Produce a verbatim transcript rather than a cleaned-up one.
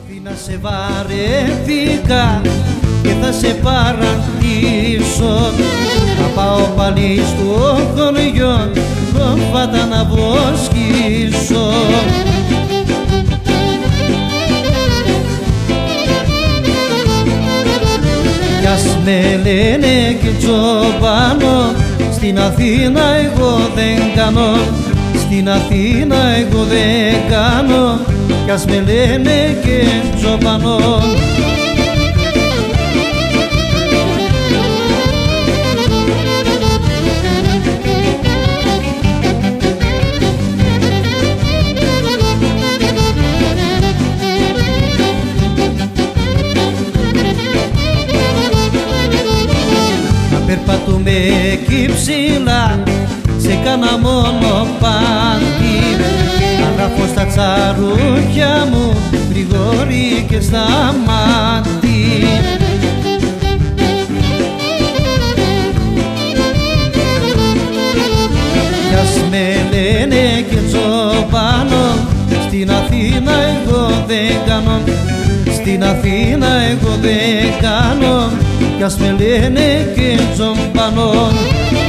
Να σε βαρέθηκα και θα σε παραντήσω. Θα πάω πάλι στο χωριό πρόβατα να βοσκήσω. Κι ας με λένε και τζοπανό, στην Αθήνα εγώ δεν κάνω. Στην Αθήνα εγώ δεν κάνω, κι ας με λένε και τζοπανό. Να περπατούμε εκεί ψηλά σε κάνα μονοπάτι, να γράφω στα τσαρούχια μου γρηγόρη και στα μάτι. Κι ας με λένε και τζοπανό, στην Αθήνα εγώ δεν κάνω. Στην Αθήνα εγώ δεν κάνω, κι ας με λένε και τζοπανό.